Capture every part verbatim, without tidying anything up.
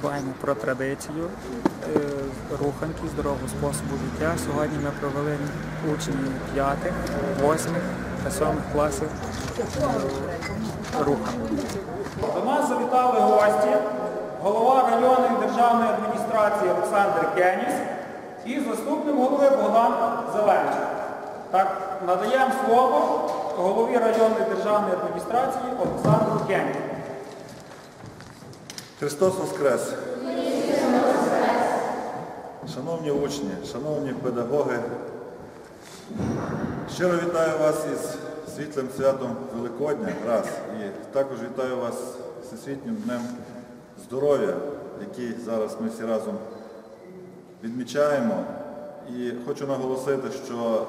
дбаємо про традицію руханки, здорового способу життя. Сьогодні ми провели учнів п'ятих, восьмих та сьомих класів руханки. До нас завітали гості, голова районної державної адміністрації Олександр Кеніс і заступник голови Богдан Зеленчик. Так, надаємо слово голові районної державної адміністрації Олександру Кенісу. Христос Воскрес! Шановні учні, шановні педагоги, щиро вітаю вас із світлим святом Великодня, раз, і також вітаю вас з Всесвітнім днем здоров'я, який зараз ми всі разом відмічаємо. І хочу наголосити, що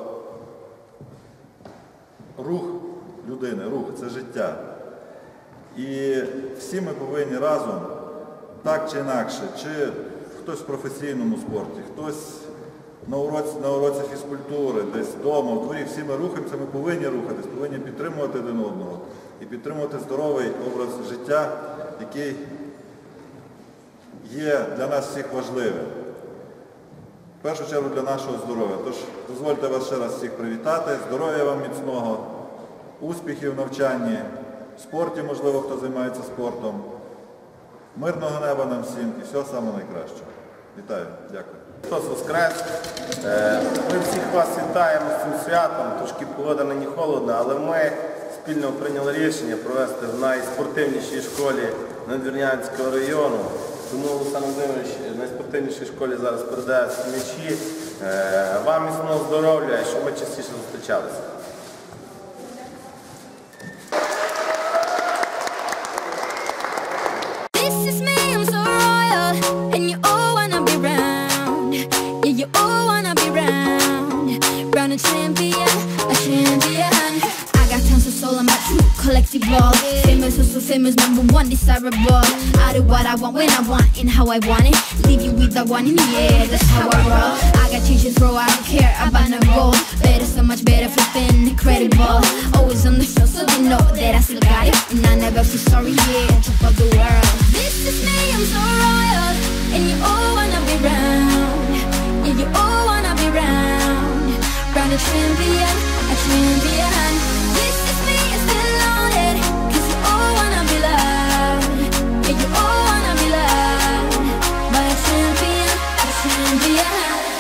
рух людини, рух – це життя. І всі ми повинні разом, так чи інакше, чи хтось в професійному спорті, хтось на уроці, на уроці фізкультури, десь вдома, в дворі, всі ми рухаємося, ми повинні рухатись, повинні підтримувати один одного і підтримувати здоровий образ життя, який є для нас всіх важливим. В першу чергу для нашого здоров'я. Тож дозвольте вас ще раз всіх привітати, здоров'я вам міцного, успіхів в навчанні, в спорті, можливо, хто займається спортом, мирного неба нам всім і всього самого найкращого. Вітаю, дякую. Христос Воскрес! Ми всіх вас вітаємо з цим святом, трошки погода нині холодна, але ми спільно прийняли рішення провести в найспортивнішій школі Надвірнянського району. Тому Олександр Володимирович в найспортивнішій школі зараз передає м'ячі. Вам міцного здоров'я і щоб ми частіше зустрічалися. Collective ball, famous, so famous, number one, desirable. I do what I want, when I want, and how I want it. Leave you with the one in the air, that's how I roll. I got changes, bro, I don't care about no goal. Better, so much better, flipping, incredible. Always on the show, so they know that I still got it. And I never feel sorry, yeah, top of the world. This is me, I'm so royal, and you all wanna be round. Yeah, you all wanna be round. Round a champion, a champion. This is me, I'm still loaded, cause you all wanna be loved. Yeah, you all wanna be loved by a champion, a champion.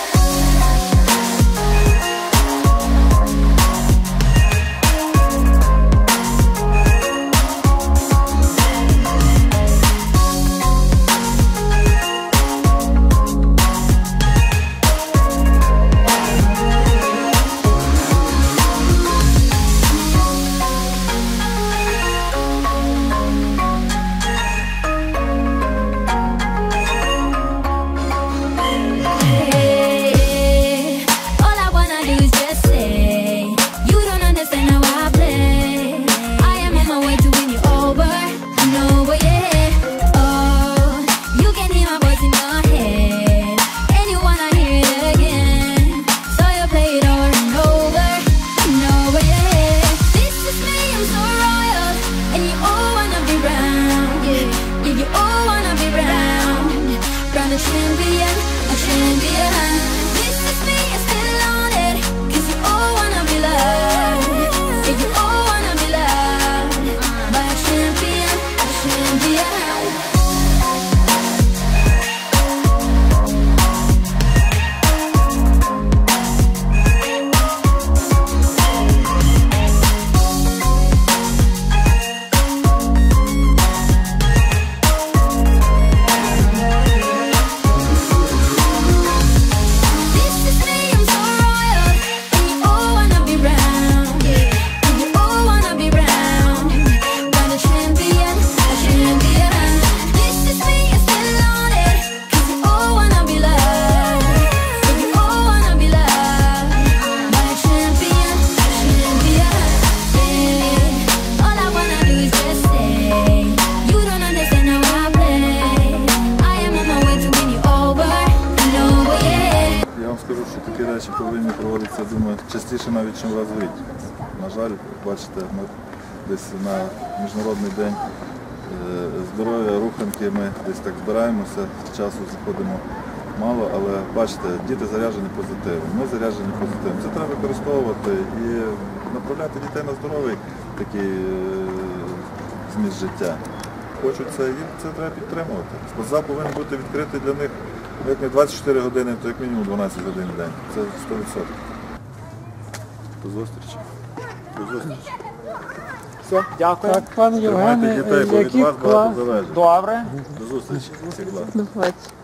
повинні проводитися, я думаю, частіше навіть, ніж раз в рік. На жаль, бачите, ми десь на Міжнародний день здоров'я, руханки, ми десь так збираємося, часу заходимо мало, але бачите, діти заряджені позитивом, ми заряджені позитивом. Це треба використовувати і направляти дітей на здоровий такий е, зміст життя. Хочуть це, і це треба підтримувати. Спортзал повинен бути відкритий для них, як не двадцять чотири години, то як мінімум дванадцять годин в день. Це сто відсотків. До зустрічі. До зустрічі. Все, дякую. Так, пане Тримайте Євгене, дітей, бо від які вас багато клас... залежить. Добре. До зустрічі. Всіх благ. До побачення.